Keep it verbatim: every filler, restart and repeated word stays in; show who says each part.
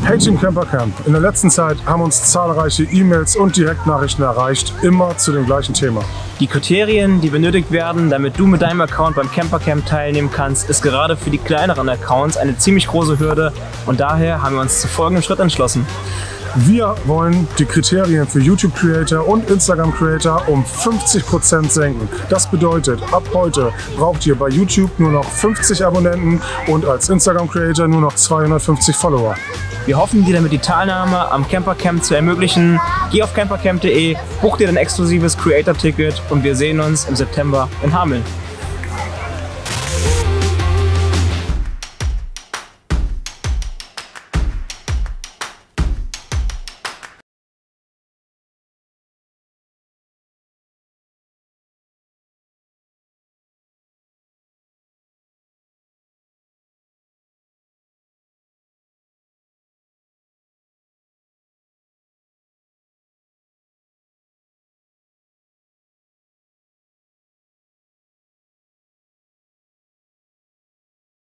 Speaker 1: Hey Team Campercamp, in der letzten Zeit haben uns zahlreiche E-Mails und Direktnachrichten erreicht, immer zu dem gleichen Thema.
Speaker 2: Die Kriterien, die benötigt werden, damit du mit deinem Account beim Campercamp teilnehmen kannst, ist gerade für die kleineren Accounts eine ziemlich große Hürde und daher haben wir uns zu folgendem Schritt entschlossen.
Speaker 1: Wir wollen die Kriterien für YouTube-Creator und Instagram-Creator um fünfzig Prozent senken. Das bedeutet, ab heute braucht ihr bei YouTube nur noch fünfzig Abonnenten und als Instagram-Creator nur noch zweihundertfünfzig Follower.
Speaker 2: Wir hoffen, dir damit die Teilnahme am Campercamp zu ermöglichen. Geh auf campercamp punkt de, buch dir dein exklusives Creator-Ticket und wir sehen uns im September in Hameln.